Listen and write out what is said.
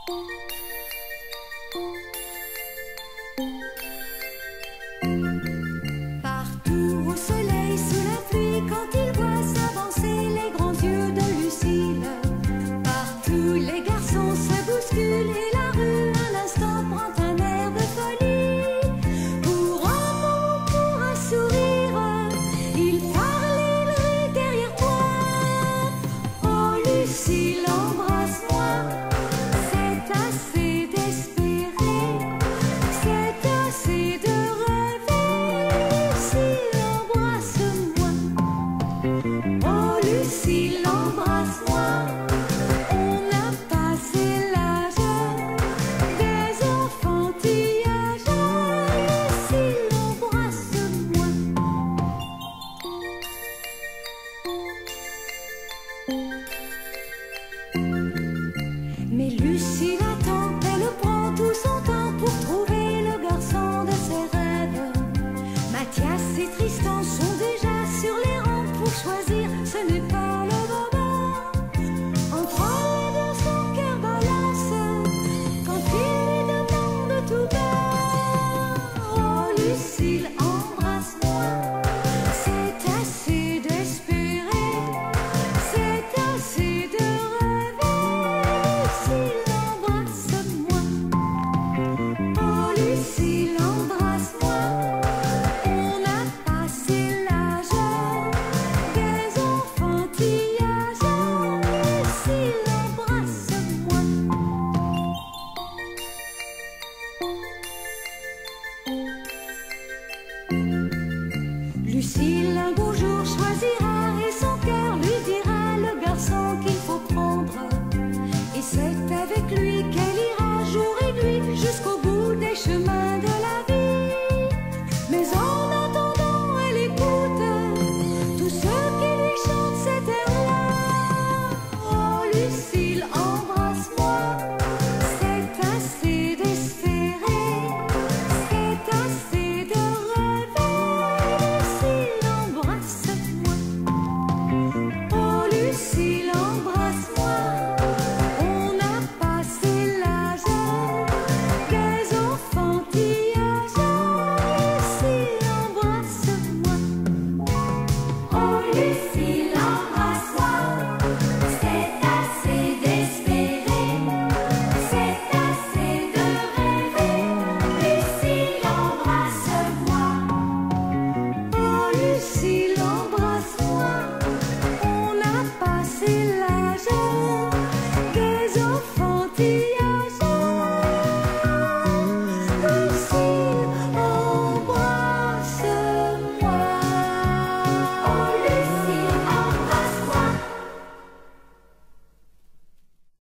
Partout au soleil, sous la pluie, quand il voit s'avancer les grands yeux de Lucile. Partout les garçons se bousculent et la rue un instant prend un air de folie. Pour un mot, pour un sourire, il parle, il rit derrière toi. Oh Lucile, embrasse-moi, c'est assez d'espérer, c'est assez de oh Lucile, embrasse-moi, on n'a pas l'âge des enfantillages. Lucile, embrasse-moi. Mais Lucile